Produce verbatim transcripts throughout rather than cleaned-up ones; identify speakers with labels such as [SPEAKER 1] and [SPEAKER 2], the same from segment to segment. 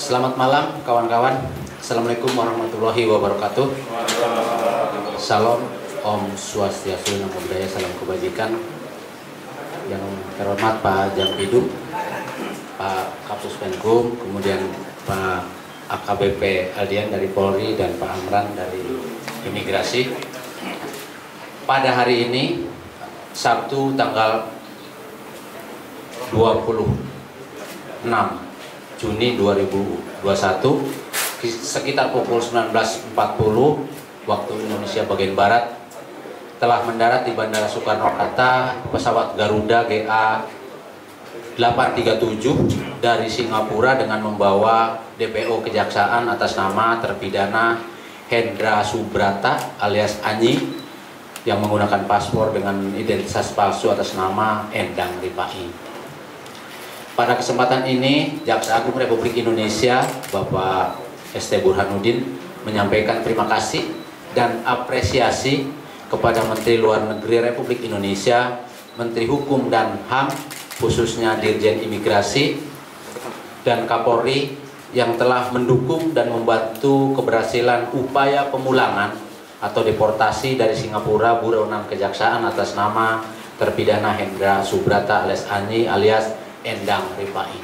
[SPEAKER 1] Selamat malam kawan-kawan. Assalamualaikum warahmatullahi wabarakatuh. Salam, Om Swastiastu, Namo Buddhaya, salam kebajikan. Yang terhormat Pak Jampidu, Pak Kapus Penkum, kemudian Pak A K B P Aldian dari Polri dan Pak Amran dari Imigrasi. Pada hari ini Sabtu tanggal dua puluh enam Juni dua ribu dua puluh satu sekitar pukul sembilan belas empat puluh waktu Indonesia bagian Barat telah mendarat di Bandara Soekarno-Hatta pesawat Garuda G A delapan tiga tujuh dari Singapura dengan membawa D P O Kejaksaan atas nama terpidana Hendra Subrata alias Anyi yang menggunakan paspor dengan identitas palsu atas nama Endang Ripai. Pada kesempatan ini, Jaksa Agung Republik Indonesia, Bapak S T Burhanuddin, menyampaikan terima kasih dan apresiasi kepada Menteri Luar Negeri Republik Indonesia, Menteri Hukum dan H A M, khususnya Dirjen Imigrasi, dan Kapolri yang telah mendukung dan membantu keberhasilan upaya pemulangan atau deportasi dari Singapura buronan kejaksaan atas nama terpidana Hendra Subrata alias Anyi alias Endang Ripai.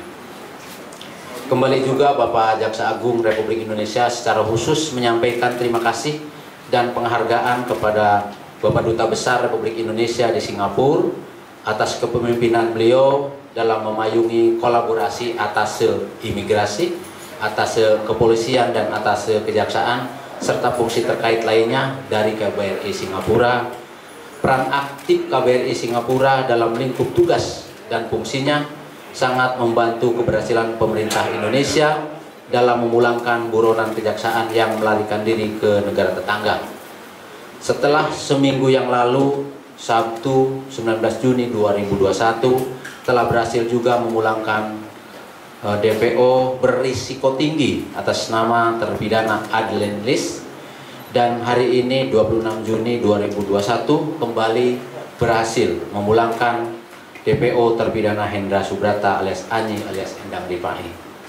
[SPEAKER 1] Kembali juga Bapak Jaksa Agung Republik Indonesia secara khusus menyampaikan terima kasih dan penghargaan kepada Bapak Duta Besar Republik Indonesia di Singapura atas kepemimpinan beliau dalam memayungi kolaborasi atas imigrasi, atas kepolisian dan atas kejaksaan serta fungsi terkait lainnya dari K B R I Singapura. Peran aktif K B R I Singapura dalam lingkup tugas dan fungsinya sangat membantu keberhasilan pemerintah Indonesia dalam memulangkan buronan kejaksaan yang melarikan diri ke negara tetangga. Setelah seminggu yang lalu, Sabtu sembilan belas Juni dua ribu dua puluh satu, telah berhasil juga memulangkan uh, D P O berisiko tinggi atas nama terpidana Adlen Lis, dan hari ini dua puluh enam Juni dua ribu dua puluh satu kembali berhasil memulangkan D P O terpidana Hendra Subrata alias Anyi alias Endang Ripai.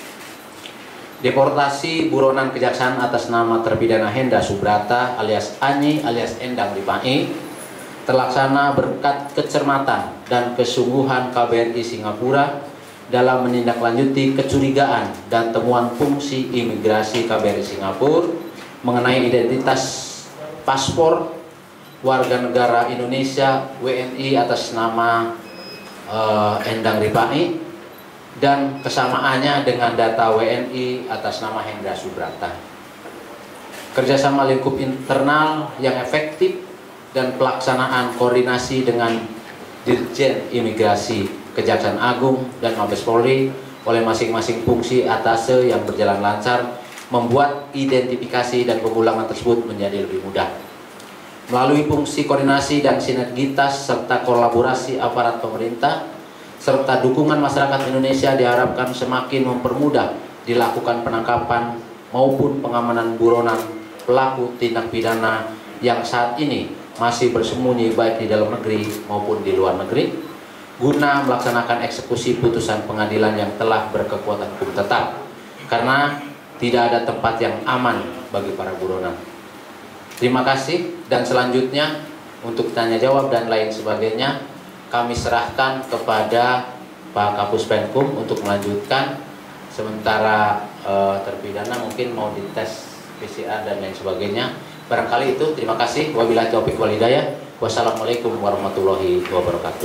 [SPEAKER 1] Deportasi buronan kejaksaan atas nama terpidana Hendra Subrata alias Anyi alias Endang Ripai terlaksana berkat kecermatan dan kesungguhan K B R I Singapura dalam menindaklanjuti kecurigaan dan temuan fungsi imigrasi K B R I Singapura mengenai identitas paspor warga negara Indonesia W N I atas nama Uh, Endang Ripai dan kesamaannya dengan data W N I atas nama Hendra Subrata. Kerjasama lingkup internal yang efektif dan pelaksanaan koordinasi dengan Dirjen Imigrasi, Kejaksaan Agung dan Mabes Polri oleh masing-masing fungsi atase yang berjalan lancar membuat identifikasi dan pemulangan tersebut menjadi lebih mudah. Melalui fungsi koordinasi dan sinergitas serta kolaborasi aparat pemerintah serta dukungan masyarakat Indonesia diharapkan semakin mempermudah dilakukan penangkapan maupun pengamanan buronan pelaku tindak pidana yang saat ini masih bersembunyi baik di dalam negeri maupun di luar negeri guna melaksanakan eksekusi putusan pengadilan yang telah berkekuatan hukum tetap, karena tidak ada tempat yang aman bagi para buronan. Terima kasih, dan selanjutnya untuk tanya jawab dan lain sebagainya kami serahkan kepada Pak Kapus Penkum untuk melanjutkan, sementara eh, terpidana mungkin mau dites P C R dan lain sebagainya. Barangkali itu, terima kasih. Wabillahi taufiq wal hidayah. Wassalamualaikum warahmatullahi wabarakatuh.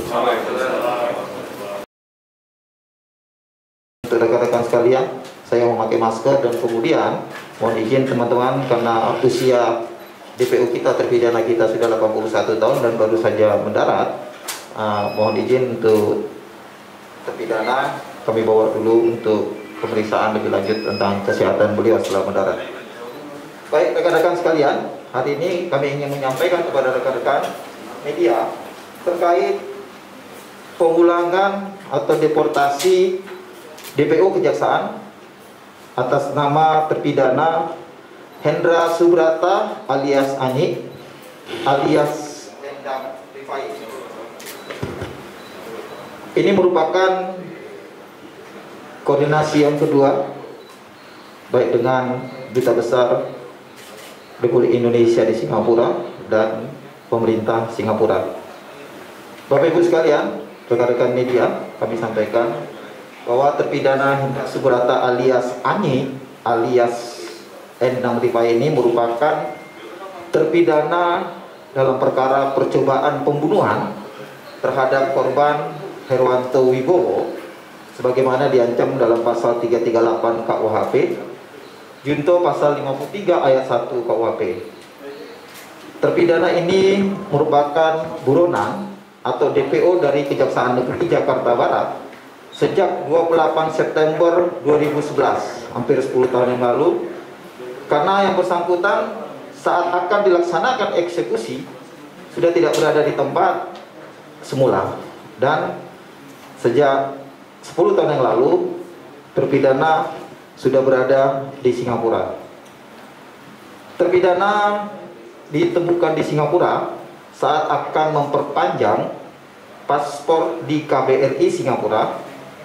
[SPEAKER 2] Untuk rekan-rekan sekalian, saya memakai masker dan kemudian mohon izin teman-teman karena usia D P O kita, terpidana kita sudah delapan puluh satu tahun dan baru saja mendarat. Uh, mohon izin untuk terpidana kami bawa dulu untuk pemeriksaan lebih lanjut tentang kesehatan beliau setelah mendarat. Baik rekan-rekan sekalian, hari ini kami ingin menyampaikan kepada rekan-rekan media terkait pemulangan atau deportasi D P O Kejaksaan atas nama terpidana Hendra Subrata alias Anyi alias Endang Ripai. Ini merupakan koordinasi yang kedua baik dengan Duta Besar Republik Indonesia di Singapura dan pemerintah Singapura. Bapak Ibu sekalian, rekan-rekan media, kami sampaikan bahwa terpidana Hendra Subrata alias Ani alias Endang Rifai ini merupakan terpidana dalam perkara percobaan pembunuhan terhadap korban Herwanto Wibowo sebagaimana diancam dalam pasal tiga tiga delapan K U H P, junto pasal lima puluh tiga ayat satu K U H P. Terpidana ini merupakan buronan atau D P O dari Kejaksaan Negeri Jakarta Barat sejak dua puluh delapan September dua ribu sebelas, hampir sepuluh tahun yang lalu, karena yang bersangkutan saat akan dilaksanakan eksekusi sudah tidak berada di tempat semula, dan sejak sepuluh tahun yang lalu terpidana sudah berada di Singapura. Terpidana ditemukan di Singapura saat akan memperpanjang paspor di K B R I Singapura,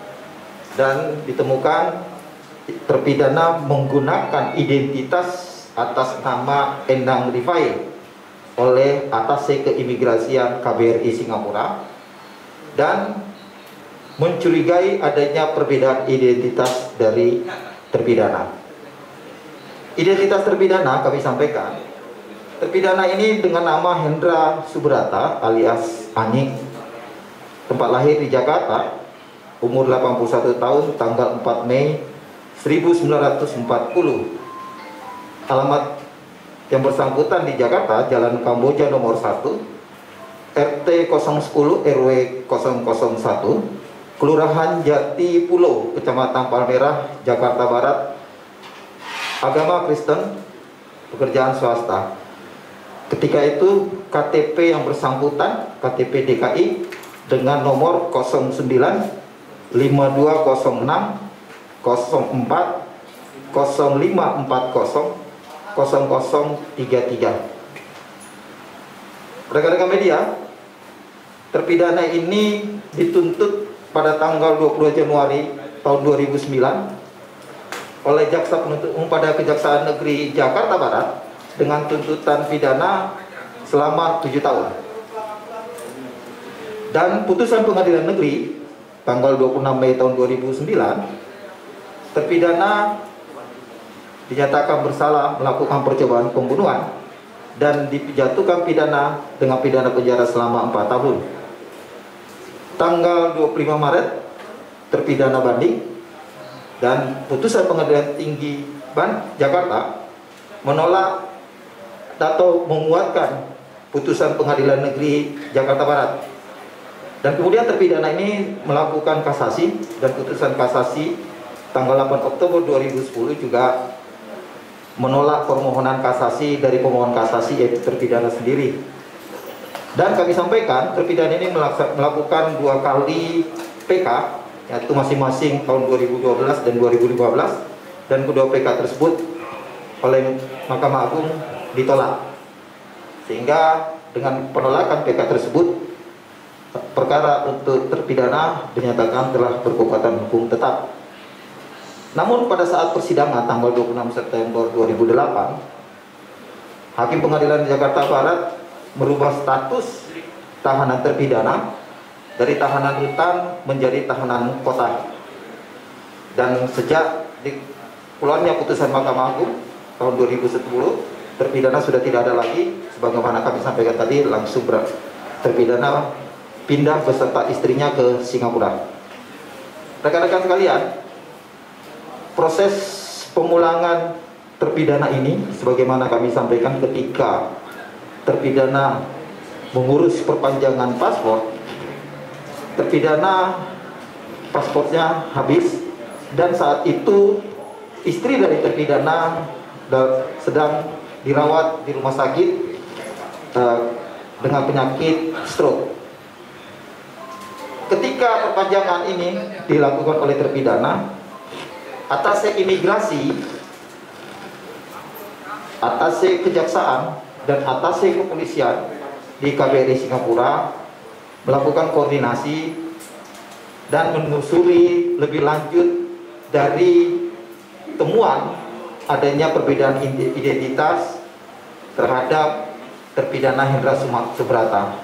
[SPEAKER 2] dan ditemukan terpidana menggunakan identitas atas nama Endang Rifai oleh Atase Keimigrasian K B R I Singapura, dan mencurigai adanya perbedaan identitas dari terpidana. Identitas terpidana kami sampaikan, terpidana ini dengan nama Hendra Subrata alias Ani, tempat lahir di Jakarta, umur delapan puluh satu tahun, tanggal empat Mei seribu sembilan ratus empat puluh. Alamat yang bersangkutan di Jakarta, Jalan Kamboja nomor satu, R T nol sepuluh R W nol nol satu, Kelurahan Jati Pulau, Kecamatan Palmerah, Jakarta Barat. Agama Kristen, pekerjaan swasta. Ketika itu K T P yang bersangkutan, K T P D K I dengan nomor nol sembilan lima dua nol enam nol empat nol lima empat nol nol nol tiga tiga. Rekan-rekan media, terpidana ini dituntut pada tanggal dua puluh Januari tahun dua ribu sembilan oleh Jaksa Penuntut Umum pada Kejaksaan Negeri Jakarta Barat dengan tuntutan pidana selama tujuh tahun. Dan putusan Pengadilan Negeri tanggal dua puluh enam Mei tahun dua ribu sembilan, terpidana dinyatakan bersalah melakukan percobaan pembunuhan dan dijatuhkan pidana dengan pidana penjara selama empat tahun. Tanggal dua puluh lima Maret terpidana banding, dan putusan Pengadilan Tinggi Ban Jakarta menolak atau menguatkan putusan Pengadilan Negeri Jakarta Barat. Dan kemudian terpidana ini melakukan kasasi, dan putusan kasasi tanggal delapan Oktober dua ribu sepuluh juga menolak permohonan kasasi dari pemohon kasasi, yaitu terpidana sendiri. Dan kami sampaikan terpidana ini melakukan dua kali P K, yaitu masing-masing tahun dua ribu dua belas dan dua ribu lima belas, dan kedua P K tersebut oleh Mahkamah Agung ditolak, sehingga dengan penolakan P K tersebut perkara untuk terpidana dinyatakan telah berkekuatan hukum tetap. Namun pada saat persidangan tanggal dua puluh enam September dua ribu delapan, Hakim Pengadilan Jakarta Barat merubah status tahanan terpidana dari tahanan rutan menjadi tahanan kota. Dan sejak dikeluarnya putusan Mahkamah Agung tahun dua ribu sepuluh, terpidana sudah tidak ada lagi, sebagaimana kami sampaikan tadi, langsung ber terpidana pindah beserta istrinya ke Singapura. Rekan-rekan sekalian, proses pemulangan terpidana ini sebagaimana kami sampaikan, ketika terpidana mengurus perpanjangan paspor, terpidana paspornya habis, dan saat itu istri dari terpidana sedang dirawat di rumah sakit uh, dengan penyakit stroke. Ketika perpanjangan ini dilakukan oleh terpidana, Atase Imigrasi, Atase Kejaksaan, dan Atase Kepolisian di K B R I Singapura melakukan koordinasi dan menelusuri lebih lanjut dari temuan adanya perbedaan identitas terhadap terpidana Hendra Subrata.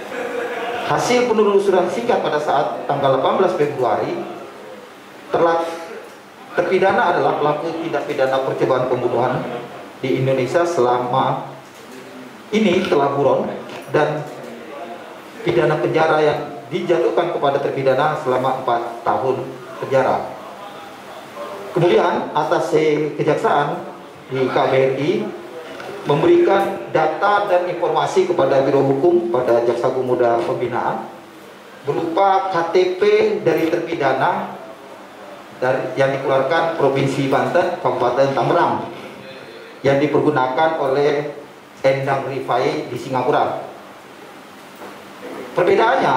[SPEAKER 2] Hasil penelusuran singkat pada saat tanggal delapan belas Februari, terlak, terpidana adalah pelaku tindak pidana percobaan pembunuhan di Indonesia selama ini telah buron, dan pidana penjara yang dijatuhkan kepada terpidana selama empat tahun penjara. Kemudian atase kejaksaan di K B R I memberikan data dan informasi kepada Biro Hukum pada Jaksa Agung Muda Pembinaan berupa K T P dari terpidana dari, yang dikeluarkan Provinsi Banten, Kabupaten Tangerang, yang dipergunakan oleh Endang Rifai di Singapura. Perbedaannya,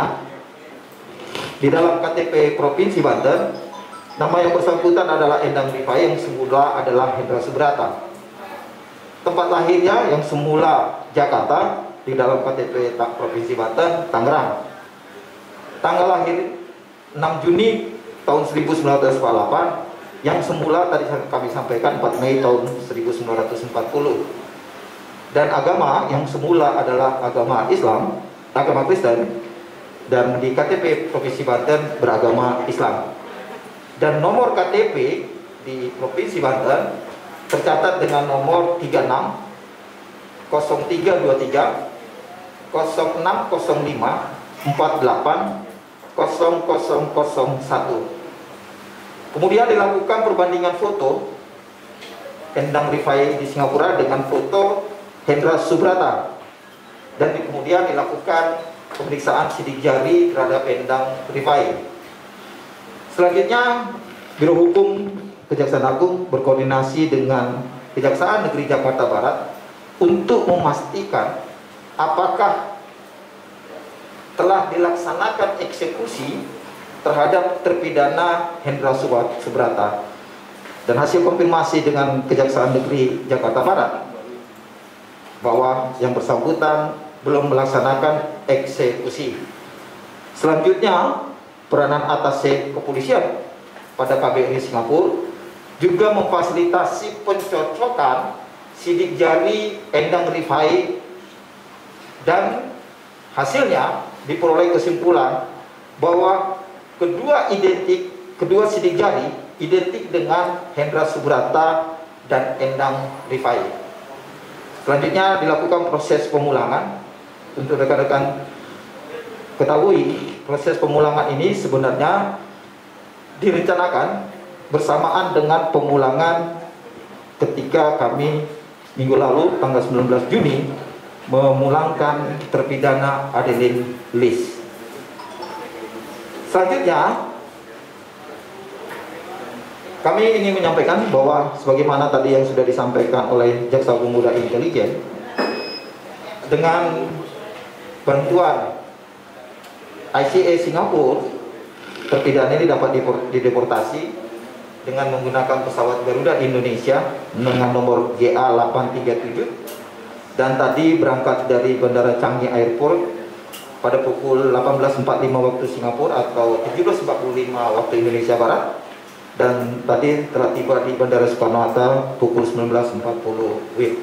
[SPEAKER 2] di dalam K T P Provinsi Banten, nama yang bersangkutan adalah Endang Rifai, yang semula adalah Hendra Subrata. Tempat lahirnya yang semula Jakarta, di dalam K T P Provinsi Banten, Tangerang. Tanggal lahir enam Juni tahun seribu sembilan ratus empat puluh delapan, yang semula tadi kami sampaikan empat Mei tahun seribu sembilan ratus empat puluh. Dan agama yang semula adalah agama Islam, agama Kristen, dan di K T P Provinsi Banten beragama Islam. Dan nomor K T P di Provinsi Banten tercatat dengan nomor tiga enam nol tiga dua tiga nol enam nol lima empat delapan nol nol nol satu. Kemudian dilakukan perbandingan foto Endang Rifai di Singapura dengan foto Hendra Subrata, dan kemudian dilakukan pemeriksaan sidik jari terhadap Endang Rifai. Selanjutnya Biro Hukum Kejaksaan Agung berkoordinasi dengan Kejaksaan Negeri Jakarta Barat untuk memastikan apakah telah dilaksanakan eksekusi terhadap terpidana Hendra Subrata. Dan hasil konfirmasi dengan Kejaksaan Negeri Jakarta Barat bahwa yang bersangkutan belum melaksanakan eksekusi. Selanjutnya, peranan atase kepolisian pada K B R I Singapura juga memfasilitasi pencocokan sidik jari Endang Rifai, dan hasilnya diperoleh kesimpulan bahwa kedua identik, kedua sidik jari identik dengan Hendra Subrata dan Endang Rifai. Selanjutnya dilakukan proses pemulangan. Untuk rekan-rekan ketahui, proses pemulangan ini sebenarnya direncanakan bersamaan dengan pemulangan ketika kami minggu lalu tanggal sembilan belas Juni memulangkan terpidana Adeline Lis. Selanjutnya kami ingin menyampaikan bahwa sebagaimana tadi yang sudah disampaikan oleh Jaksa Agung Muda Intelijen, dengan bantuan I C A Singapura, terpidana ini dapat dideportasi dengan menggunakan pesawat Garuda Indonesia dengan nomor G A delapan tiga tujuh, dan tadi berangkat dari Bandara Changi Airport pada pukul delapan belas empat puluh lima waktu Singapura atau tujuh belas empat puluh lima waktu Indonesia Barat, dan tadi telah tiba di Bandara Soekarno-Hatta pukul sembilan belas empat puluh W I B.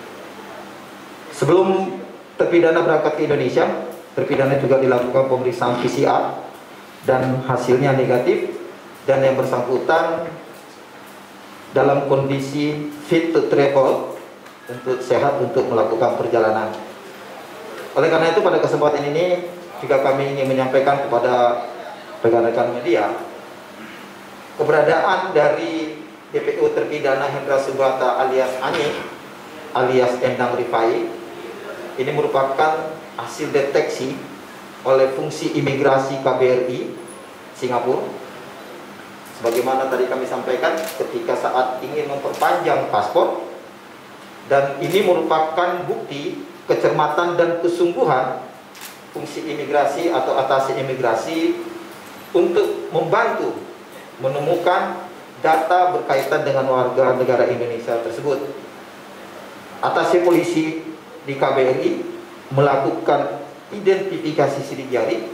[SPEAKER 2] Sebelum terpidana berangkat ke Indonesia, terpidana juga dilakukan pemeriksaan P C R dan hasilnya negatif, dan yang bersangkutan dalam kondisi fit to travel, untuk sehat untuk melakukan perjalanan. Oleh karena itu pada kesempatan ini juga kami ingin menyampaikan kepada rekan-rekan media, keberadaan dari D P O terpidana Hendra Subrata alias Ani alias Endang Rifai ini merupakan hasil deteksi oleh fungsi imigrasi K B R I Singapura. Sebagaimana tadi kami sampaikan, ketika saat ingin memperpanjang paspor, dan ini merupakan bukti kecermatan dan kesungguhan fungsi imigrasi atau atase imigrasi untuk membantu menemukan data berkaitan dengan warga negara Indonesia tersebut. Atase polisi di K B R I melakukan identifikasi sidik jari,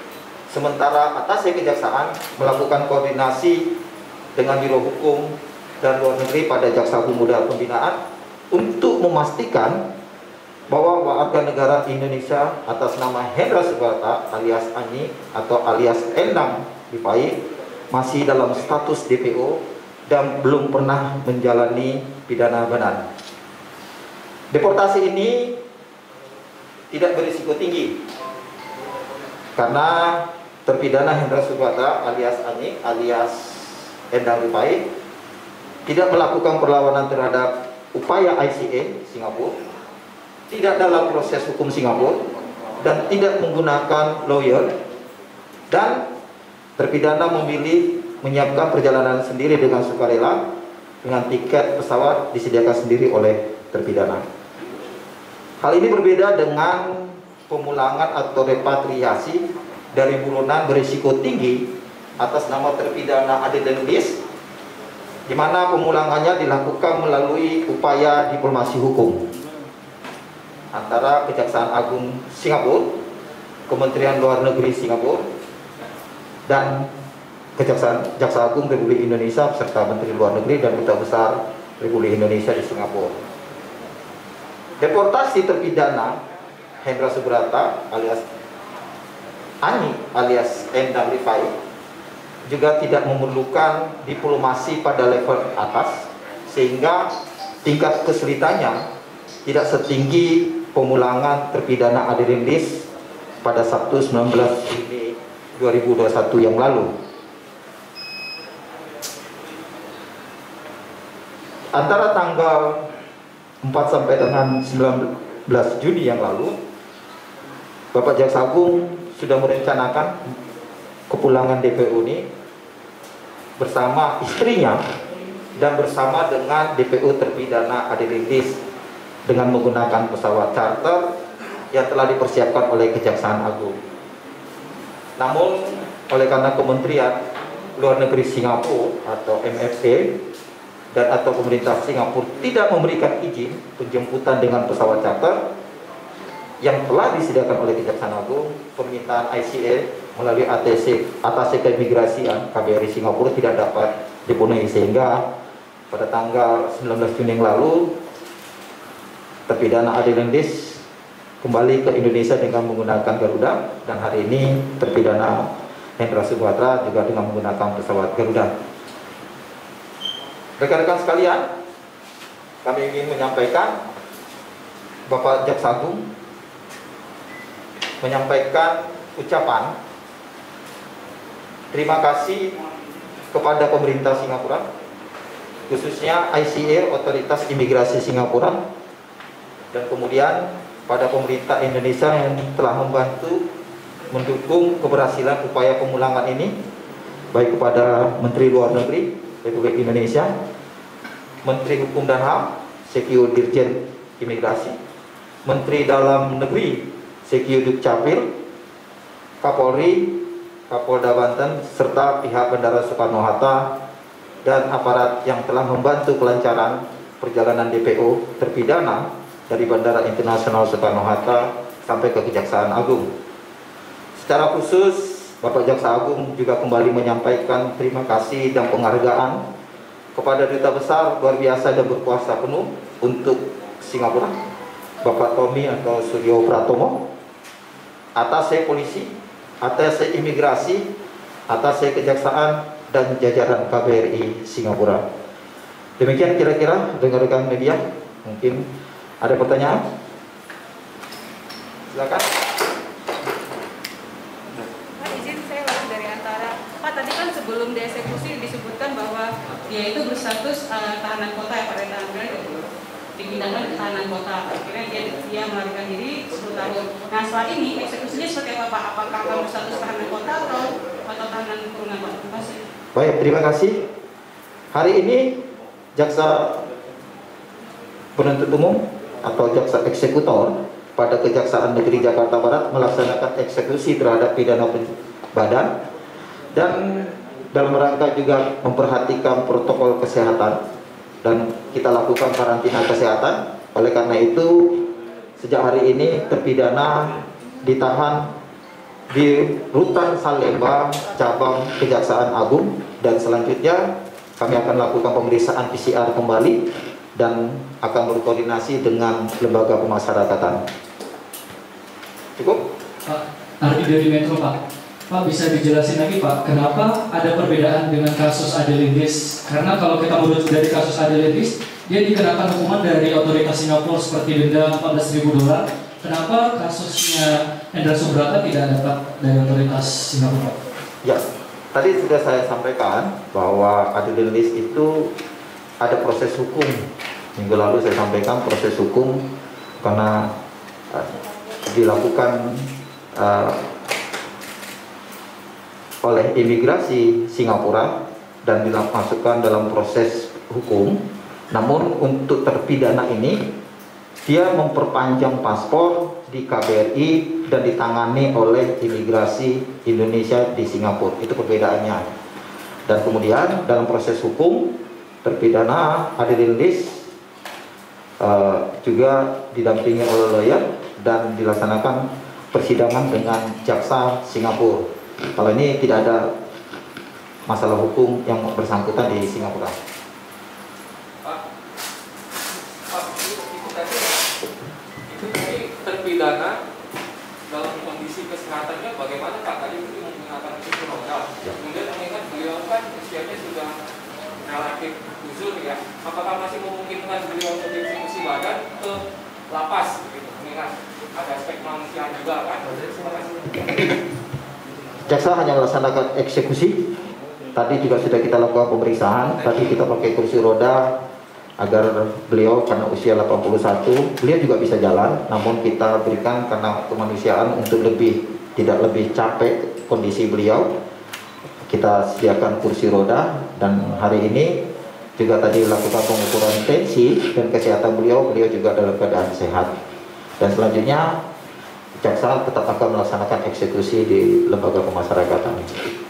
[SPEAKER 2] sementara atase kejaksaan melakukan koordinasi dengan Biro Hukum dan Luar Negeri pada Jaksa Agung Muda Pembinaan untuk memastikan bahwa warga negara Indonesia atas nama Hendra Subrata alias Ani atau alias Endang Rifai masih dalam status D P O dan belum pernah menjalani pidana badan. Deportasi ini tidak berisiko tinggi karena terpidana Hendra Subrata alias Ani alias Endang Rifai tidak melakukan perlawanan terhadap upaya I C A Singapura, tidak dalam proses hukum Singapura, dan tidak menggunakan lawyer, dan terpidana memilih menyiapkan perjalanan sendiri dengan sukarela dengan tiket pesawat disediakan sendiri oleh terpidana. Hal ini berbeda dengan pemulangan atau repatriasi dari buronan berisiko tinggi atas nama terpidana Adeline Lis, di mana pemulangannya dilakukan melalui upaya diplomasi hukum antara Kejaksaan Agung Singapura, Kementerian Luar Negeri Singapura, dan Kejaksaan Jaksa Agung Republik Indonesia serta Menteri Luar Negeri dan Duta Besar Republik Indonesia di Singapura. Deportasi terpidana Hendra Subrata alias Ani alias Endang Rifai juga tidak memerlukan diplomasi pada level atas, sehingga tingkat kesulitannya tidak setinggi pemulangan terpidana Adeline Lis pada Sabtu sembilan belas Juni dua ribu dua puluh satu yang lalu. Antara tanggal empat sampai dengan sembilan belas Juni yang lalu, Bapak Jaksa Agung sudah merencanakan kepulangan D P O ini bersama istrinya dan bersama dengan D P O terpidana Adeline Lis dengan menggunakan pesawat charter yang telah dipersiapkan oleh Kejaksaan Agung. Namun oleh karena Kementerian Luar Negeri Singapura atau M F A dan atau pemerintah Singapura tidak memberikan izin penjemputan dengan pesawat charter yang telah disediakan oleh Kejaksaan Agung, permintaan I C A melalui A T C Atase Keimigrasian K B R I Singapura tidak dapat dipenuhi, sehingga pada tanggal sembilan belas Juni yang lalu terpidana Adeline Lis kembali ke Indonesia dengan menggunakan Garuda, dan hari ini terpidana Hendra Subrata juga dengan menggunakan pesawat Garuda. Rekan-rekan sekalian, kami ingin menyampaikan Bapak Jaksa Agung menyampaikan ucapan terima kasih kepada pemerintah Singapura, khususnya I C A, Otoritas Imigrasi Singapura, dan kemudian pada pemerintah Indonesia yang telah membantu mendukung keberhasilan upaya pemulangan ini, baik kepada Menteri Luar Negeri Republik Indonesia, Menteri Hukum dan H A M, Sekio Dirjen Imigrasi, Menteri Dalam Negeri Sekio Dukcapil, Kapolri, Kapolda Banten, serta pihak Bandara Soekarno-Hatta dan aparat yang telah membantu kelancaran perjalanan D P O terpidana dari Bandara Internasional Soekarno-Hatta sampai ke Kejaksaan Agung. Secara khusus, Bapak Jaksa Agung juga kembali menyampaikan terima kasih dan penghargaan kepada Duta Besar luar biasa dan berkuasa penuh untuk Singapura, Bapak Tommy atau Suryo Pratomo, Atase Polisi, Atase Imigrasi, Atase Kejaksaan, dan jajaran K B R I Singapura. Demikian kira-kira rekan-rekan media. Mungkin ada pertanyaan? Silakan.
[SPEAKER 3] Pak, izin saya lagi dari Antara. Pak, tadi kan sebelum dieksekusi disebutkan bahwa dia itu berstatus uh, tahanan kota ya, pada tanggal dipindahkan ke tahanan kota. Akhirnya dia, dia melarikan diri sepuluh tahun. Nah, setelah ini eksekusinya seperti apa, Pak? Apakah akan berstatus tahanan kota atau atau tahanan kurungan, Pak? Terima kasih.
[SPEAKER 2] Baik, terima kasih. Hari ini Jaksa Penuntut Umum atau Jaksa Eksekutor pada Kejaksaan Negeri Jakarta Barat melaksanakan eksekusi terhadap pidana badan, dan dalam rangka juga memperhatikan protokol kesehatan, dan kita lakukan karantina kesehatan. Oleh karena itu, sejak hari ini terpidana ditahan di Rutan Salemba cabang Kejaksaan Agung, dan selanjutnya kami akan lakukan pemeriksaan P C R kembali dan akan berkoordinasi dengan lembaga pemasyarakatan. Cukup?
[SPEAKER 4] Pak, Ardi dari Metro, Pak. Pak, bisa dijelasin lagi, Pak, kenapa ada perbedaan dengan kasus Adelindis? Karena kalau kita merujuk dari kasus Adelindis, dia dikenakan hukuman dari otoritas Singapura seperti denda empat belas ribu dolar. Kenapa kasusnya Hendra Subrata tidak dapat dari otoritas Singapura?
[SPEAKER 2] Ya, tadi sudah saya sampaikan bahwa Adelindis itu ada proses hukum. Minggu lalu saya sampaikan proses hukum karena uh, dilakukan uh, oleh imigrasi Singapura dan dimasukkan dalam proses hukum. Namun untuk terpidana ini dia memperpanjang paspor di K B R I dan ditangani oleh imigrasi Indonesia di Singapura. Itu perbedaannya. Dan kemudian dalam proses hukum terpidana Adelindis uh, juga didampingi oleh lawyer dan dilaksanakan persidangan dengan jaksa Singapura. Kalau ini tidak ada masalah hukum yang bersangkutan di Singapura.
[SPEAKER 5] Pak, Pak itu, itu tadi itu tadi terpidana dalam kondisi kesehatannya bagaimana Pak? Tadi itu menggunakan kursi roda. Kemudian mengingat beliau kan usianya sudah relatif uzur ya. Apakah masih memungkinkan beliau untuk dieksekusi badan ke lapas begitu? Mengingat ada aspek kemanusiaan juga kan? Terima kasih.
[SPEAKER 2] Jaksa hanya melaksanakan eksekusi. Tadi juga sudah kita lakukan pemeriksaan. Tadi kita pakai kursi roda agar beliau karena usia delapan puluh satu, beliau juga bisa jalan. Namun kita berikan karena kemanusiaan untuk lebih tidak lebih capek kondisi beliau, kita sediakan kursi roda. Dan hari ini juga tadi lakukan pengukuran tensi dan kesehatan beliau. Beliau juga dalam keadaan sehat. Dan selanjutnya jaksa tetap akan melaksanakan eksekusi di lembaga pemasyarakatan.
[SPEAKER 3] Izin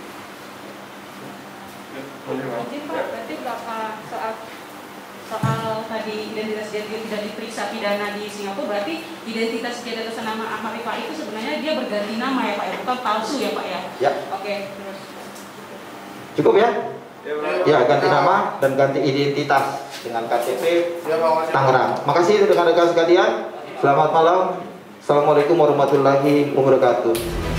[SPEAKER 3] Pak, berarti berapa soal soal tadi identitas dia tidak diperiksa pidana di Singapura, berarti identitas dia atas nama Ahmad Rifai itu sebenarnya dia berganti nama ya Pak ya, bukan palsu ya Pak ya? Ya. Oke, terus.
[SPEAKER 2] Cukup ya? Ya, ganti nama dan ganti identitas dengan K T P Tangerang. Makasih rekan-rekan sekalian. Selamat malam. Assalamualaikum warahmatullahi wabarakatuh.